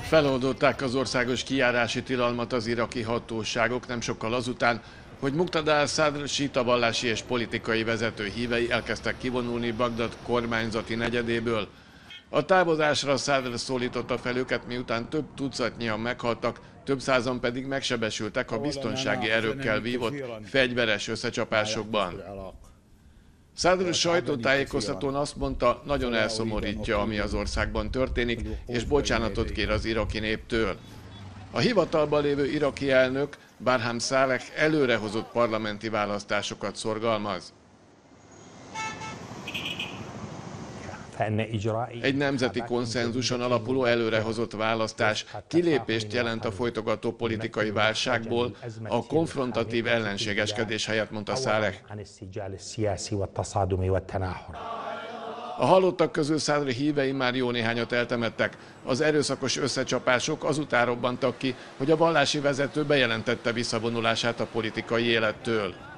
Feloldották az országos kijárási tilalmat az iraki hatóságok nem sokkal azután, hogy Muqtada al-Sadr síta vallási és politikai vezető hívei elkezdtek kivonulni Bagdad kormányzati negyedéből. A távozásra Sadr szólította fel őket, miután több tucatnyian meghaltak, több százan pedig megsebesültek a biztonsági erőkkel vívott fegyveres összecsapásokban. Sadr sajtótájékoztatón azt mondta, nagyon elszomorítja, ami az országban történik, és bocsánatot kér az iraki néptől. A hivatalban lévő iraki elnök, Barham Saleh előrehozott parlamenti választásokat szorgalmaz. Egy nemzeti konszenzuson alapuló előrehozott választás kilépést jelent a folytogató politikai válságból, a konfrontatív ellenségeskedés helyett, mondta Saleh. A halottak közül Sadr hívei már jó néhányat eltemettek. Az erőszakos összecsapások azután robbantak ki, hogy a vallási vezető bejelentette visszavonulását a politikai élettől.